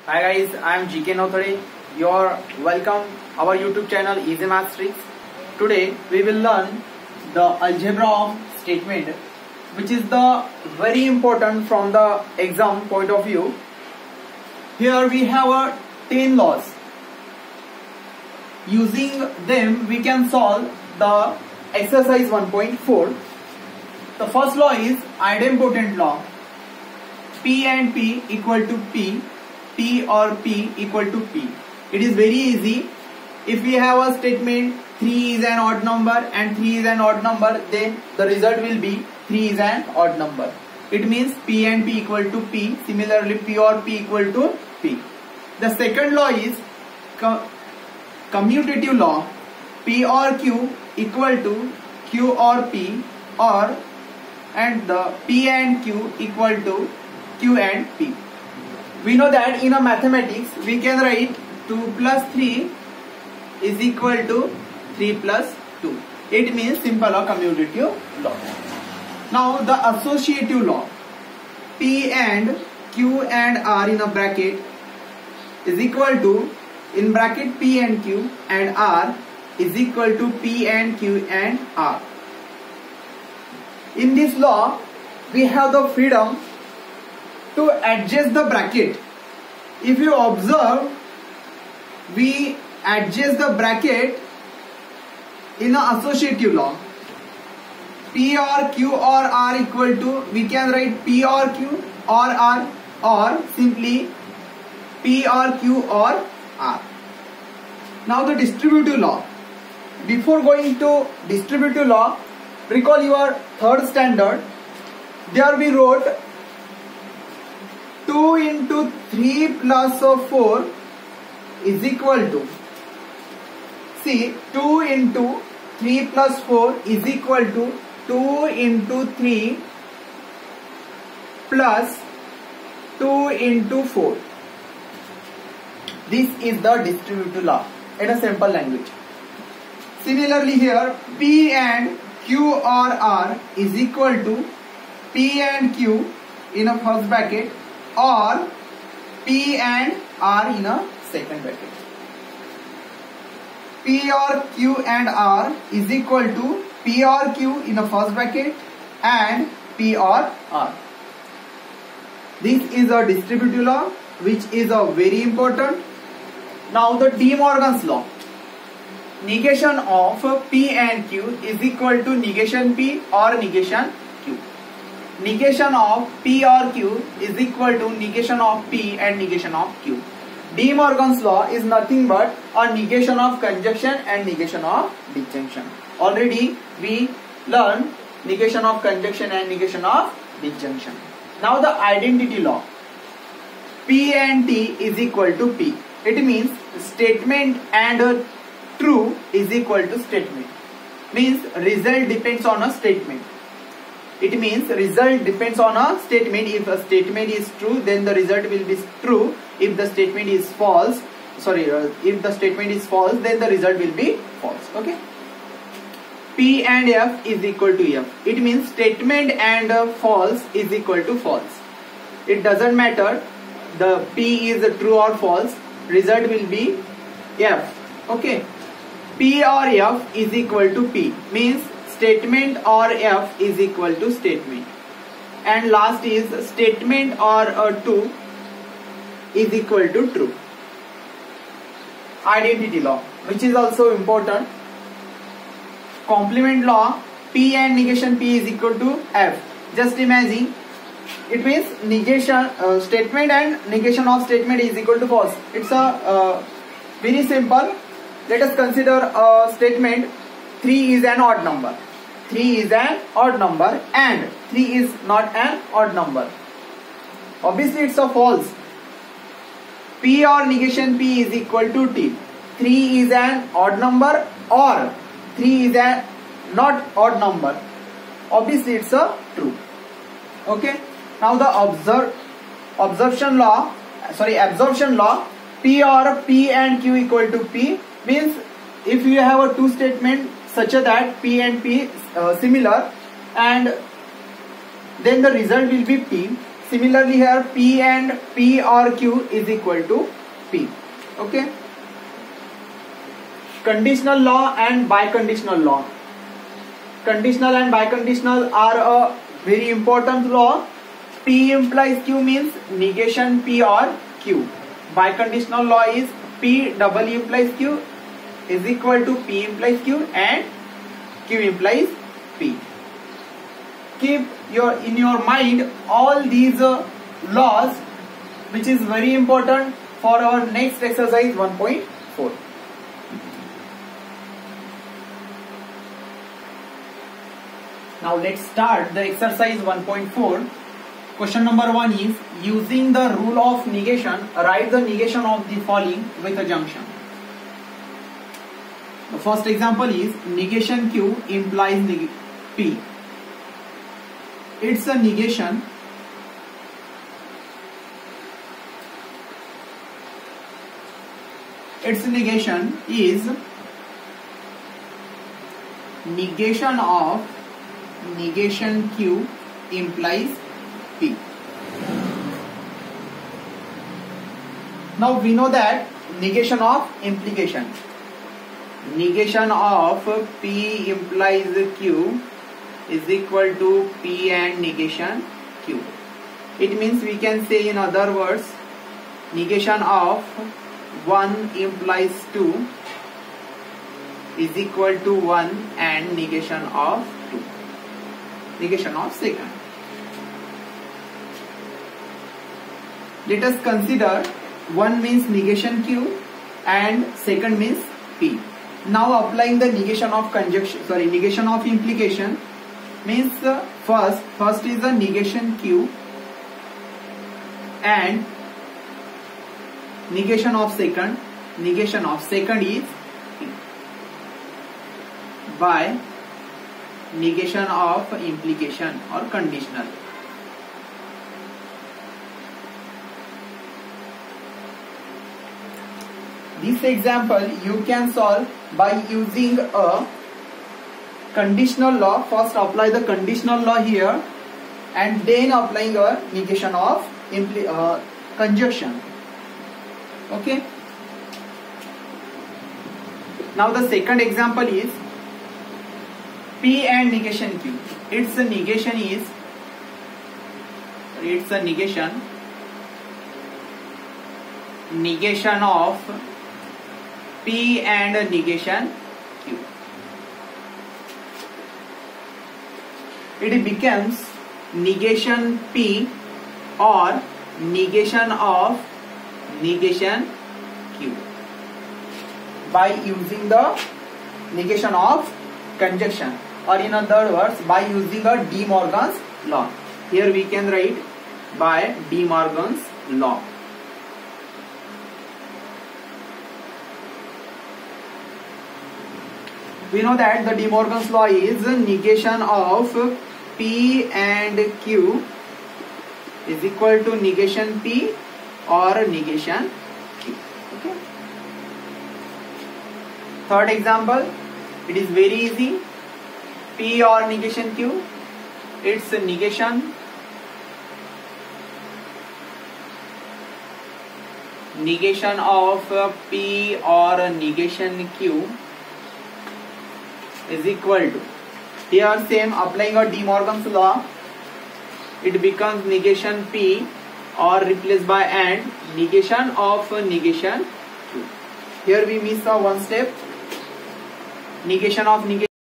Hi guys, I am GK Nothade. You're welcome our YouTube channel Easy Maths Tricks. Today we will learn the algebra of statement, which is the very important from the exam point of view. Here we have a 10 laws. Using them we can solve the exercise 1.4. The first law is idempotent law. P and P equal to P. P or P equal to P. It is very easy. If we have a statement 3 is an odd number and 3 is an odd number, then the result will be 3 is an odd number. It means P and P equal to P. Similarly, P or P equal to P. The second law is commutative law. P or Q equal to Q or P, and the P and Q equal to Q and P. We know that in a mathematics we can write 2 plus 3 is equal to 3 plus 2. It means simple or commutative law. Now the associative law. P and Q and R in a bracket is equal to, in bracket P and Q and R is equal to P and Q and R. In this law we have the freedom to adjust the bracket. If you observe, we adjust the bracket in an associative law. P or Q or R equal to, we can write P or Q or R, or simply P or Q or R. Now the distributive law. Before going to distributive law, recall your third standard. There we wrote 2 into 3 plus 4 is equal to, see, 2 into 3 plus 4 is equal to 2 into 3 plus 2 into 4. This is the distributive law in a simple language. Similarly here, P and Q or R is equal to P and Q in a first bracket or P and R in a second bracket. P or Q and R is equal to P or Q in a first bracket and P or R. This is a distributive law which is a very important. Now the De Morgan's law. Negation of P and Q is equal to negation P or negation Q. Negation of P or Q is equal to negation of P and negation of Q. De Morgan's law is nothing but a negation of conjunction and negation of disjunction. Already we learned negation of conjunction and negation of disjunction. Now the identity law. P and T is equal to P. It means statement and true is equal to statement. Means result depends on a statement. It means result depends on a statement. If a statement is true, then the result will be true. If the statement is false, if the statement is false, then the result will be false. Okay. P and F is equal to F. It means statement and false is equal to false. It doesn't matter the P is true or false. Result will be F. Okay. P or F is equal to P. Means statement or F is equal to statement. And last is statement or true is equal to true. Identity law, which is also important. Complement law. P and negation P is equal to F. Just imagine, it means negation statement and negation of statement is equal to false. It's a very simple. Let us consider a statement 3 is an odd number. 3 is an odd number and 3 is not an odd number. Obviously it's a false. P or negation P is equal to T. 3 is an odd number or 3 is a not odd number. Obviously it's a true. Okay. Now the absorption law. P or P and Q equal to P means if you have a two statement such that P and P similar, and then the result will be P. similarly here P and P or Q is equal to P. Okay. Conditional law and biconditional law. Conditional and biconditional are a very important law. P implies Q means negation P or Q. Biconditional law is P double implies Q is equal to P implies Q and Q implies P. Keep in your mind all these laws, which is very important for our next exercise 1.4. Now let's start the exercise 1.4. Question number 1 is, using the rule of negation, write the negation of the following with a junction. The first example is negation Q implies P. It's a negation. Its negation is negation of negation Q implies P. Now we know that negation of implication. Negation of P implies Q is equal to P and negation Q. It means we can say in other words, negation of 1 implies 2 is equal to 1 and negation of 2. Negation of second. Let us consider 1 means negation Q and second means P. Now applying the negation of negation of implication means first is a negation Q and negation of second is P by negation of implication or conditional. This example you can solve by using a conditional law. First apply the conditional law here and then applying a negation of conjunction. Okay. Now the second example is P and negation Q. Its negation of P and negation Q. It becomes negation P or negation of negation Q by using the negation of conjunction, or in other words by using a De Morgan's law. Here we can write by De Morgan's law. We know that the De Morgan's law is negation of P and Q is equal to negation P or negation Q. Okay. Third example, it is very easy. P or negation Q, its negation of P or negation Q is equal to, here same applying a De Morgan's law, it becomes negation P or replaced by and negation of negation Q. Here we miss one step, negation of negation